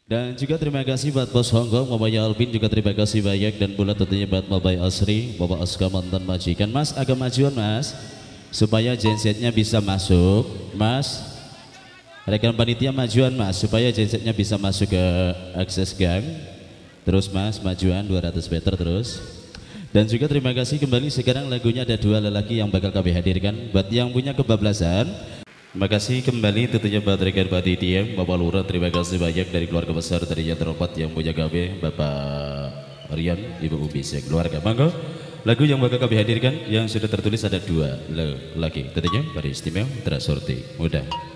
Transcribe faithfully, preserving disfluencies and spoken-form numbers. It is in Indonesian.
Dan juga terima kasih buat Bos Hongkong, Mamanya Alvin, juga terima kasih banyak. Dan pula tentunya buat Bapak Asri, Bapak Aska mantan majikan. Mas agak majuan mas, supaya gensetnya bisa masuk. Mas, rekan panitia majuan mas, supaya gensetnya bisa masuk ke akses gang. Terus mas, majuan dua ratus meter terus. Dan juga terima kasih kembali, sekarang lagunya ada dua lelaki yang bakal kami hadirkan. Buat yang punya kebablasan, terima kasih kembali tentunya buat rekan panitia, Bapak Lurah, terima kasih banyak dari keluarga besar dari yang terhormat yang punya kami, Bapak Rian, Ibu Umi, keluarga. Mangga, lagu yang bakal kami hadirkan yang sudah tertulis ada dua lagi, tentunya dari istimewa Trasorti. Mudah.